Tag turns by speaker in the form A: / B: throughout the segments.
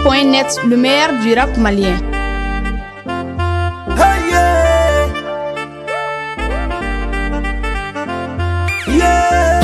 A: Rap.net, le meilleur du rap malien.
B: Hey, yeah. Yeah.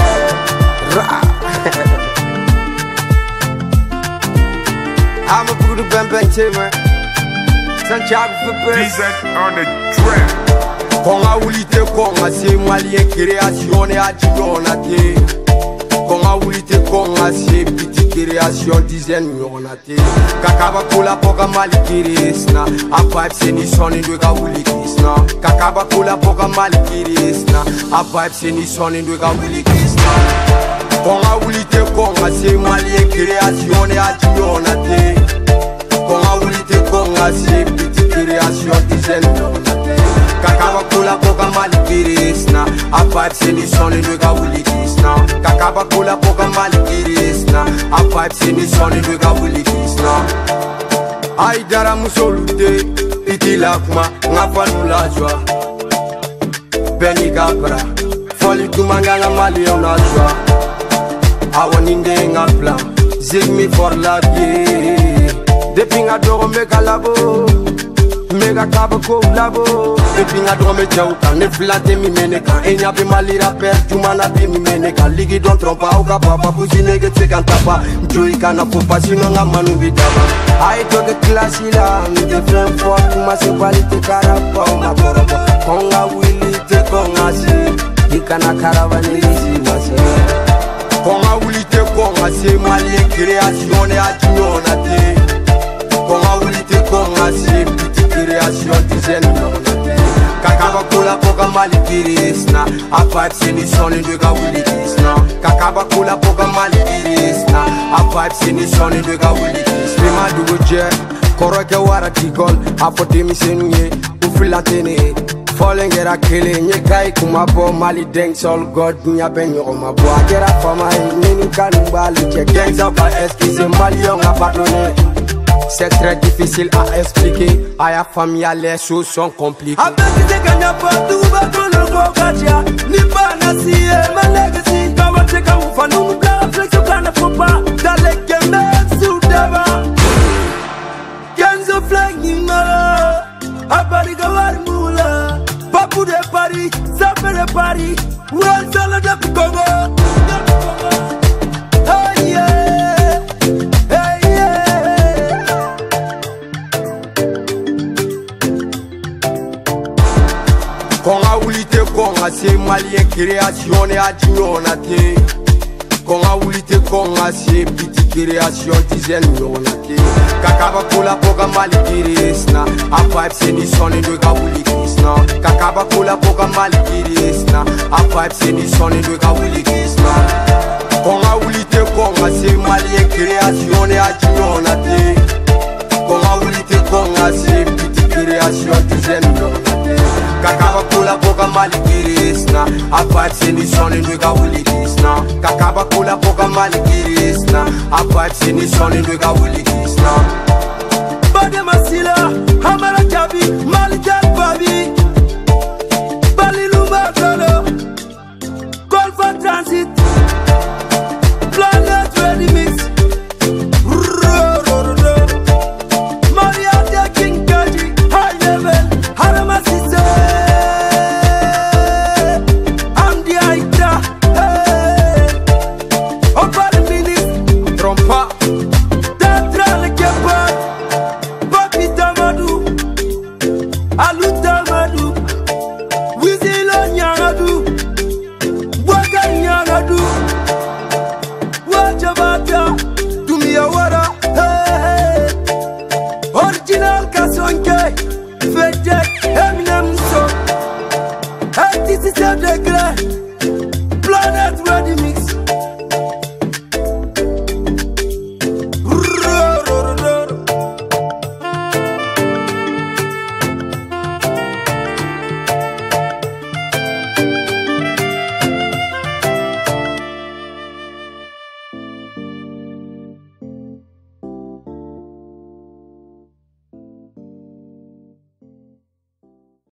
B: I'm a good bang bang man. Santiago for best.
C: On the track.
B: Konga ulite konga se malien création et adjonate. Konga ulite konga se petit création dizaine millionate. Kakaba kola poka malikirisna. A pipe se ni soni do ka ulikisna. Kakaba kola poka malikirisna. A pipe se ni soni do ka ulikisna. Konga ulite konga se malien création et adjonate. Konga ulite konga se petit création dizaine millionate. Kakaba kola poka malikirisna. A pipe se ni soni do ka ulikisna. Kakaba kola poka malikirisna. A pipe se ni soni do ka ulikisna. Ay dara musolute iti lakma ngafanu la joie. Beni gabra foli tumanga nga mali na joie. Awaninde nga plan zigmi for la vie. Depuis nga doro mega labo mega kaba ko labo. Depuis nga doro me chauka ne flate mi meneka. Enya be malira per tumana be mi meneka. Ligi don trompa o ka papa kusine ge tse kantapa. Joy kana popa sino nga manu bidaba. I to the class ila mi de friend for kuma se quality karapa ma koroba. Konga willy te konga si ikana caravane isi masi. Konga willy te konga se mali création et adjonate. Konga willy te konga se petit création dizaine millionate. Kakaba kola poka malikirisna. A pipe se ni soni do ka ulikisna. Kakaba kola poka malikirisna. A pipe se ni soni do ka ulikisna. Prima dugo je koroke wara tikol. A foti mi senye ufilatene. Folengera kele nye kai kuma bo mali deng sol god nya ben yo ma bo akera fama nini kanumba liche gangs up à esquiser malion a pardonner. C'est très difficile à expliquer. À la famille, les choses sont compliquées. Avec des gagnants partout, bateau le bogatia. Ni pas nasi et ma legacy. Quand tu as un fan, nous blancs, flexion, plan de faux pas. Dans les gamins, sous devant. Kenzo flag, ni mala. A Paris, Gawar Moula. Papou de Paris, ça fait de Paris. Où est-ce que le de Congo? Hey, yeah. Konga ulite konga se malien création et adjonate. Konga ulite konga se petit création dizaine millionate. Kakaba kola poka malikirisna. A pipe se ni soni do ka ulikisna. Kakaba kola poka malikirisna. A pipe se ni soni do ka ulikisna. Konga ulite konga se malien création et adjonate. Konga ulite konga se petit création dizaine millionate. Kakaba kola poka malikirisna. A pipe se ni soni do ka ulikisna. Kakaba kola poka malikirisna. A pipe se ni soni do ka ulikisna. Bade masila hamara jabi malika babi. Baliluma kalo Golfa Transit Planet Ready Mix. Maria de King Kaji High Level Harama Sise. Fedek Eminem so. Hey, this is a